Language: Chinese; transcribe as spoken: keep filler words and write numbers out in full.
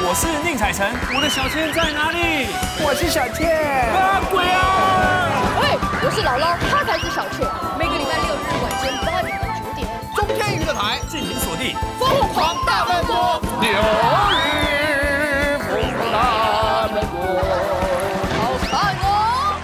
我是宁采臣，我的小倩在哪里？ 我是小倩。 啊，鬼啊！ 喂，我是姥姥，她才是小倩。每个礼拜六日晚间八点到九点， 中天娱乐台敬请锁定。